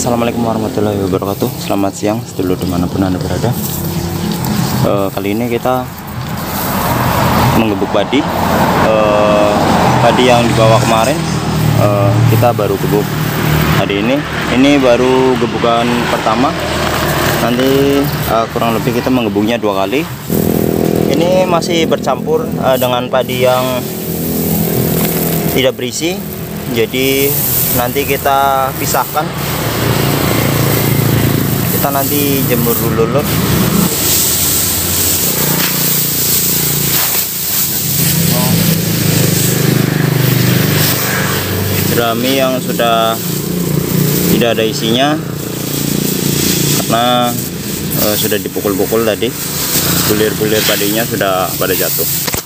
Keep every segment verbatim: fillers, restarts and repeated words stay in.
Assalamualaikum warahmatullahi wabarakatuh. Selamat siang sedulur dimanapun anda berada. uh, Kali ini kita menggebuk padi. uh, Padi yang dibawa kemarin uh, kita baru gebuk hari ini. Ini baru gebukan pertama. Nanti uh, kurang lebih kita menggebuknya dua kali. Ini masih bercampur uh, dengan padi yang tidak berisi. Jadi nanti kita pisahkan. Kita nanti jemur dulu lur. Jerami yang sudah tidak ada isinya karena uh, sudah dipukul-pukul tadi, bulir-bulir padinya sudah pada jatuh.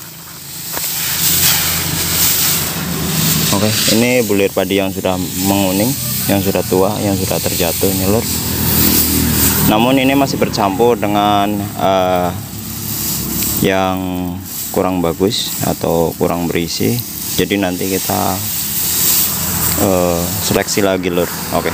Oke, ini bulir padi yang sudah menguning, yang sudah tua, yang sudah terjatuh ini lur. Namun ini masih bercampur dengan uh, yang kurang bagus atau kurang berisi. Jadi nanti kita uh, seleksi lagi lur. Oke.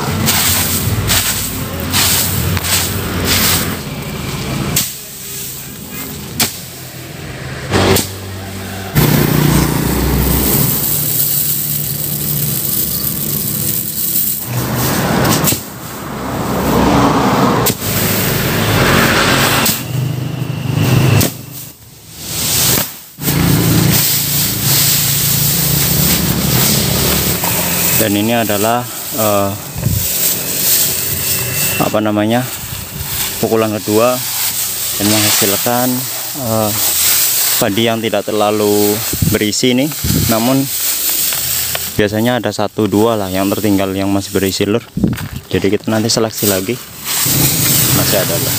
Dan ini adalah uh, apa namanya pukulan kedua dan menghasilkan uh, padi yang tidak terlalu berisi nih. Namun biasanya ada satu dua lah yang tertinggal yang masih berisi lur. Jadi kita nanti seleksi lagi, masih ada lah.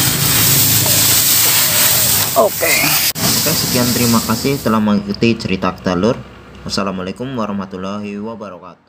Oke. Oke, sekian, terima kasih telah mengikuti cerita kita lur. Wassalamualaikum warahmatullahi wabarakatuh.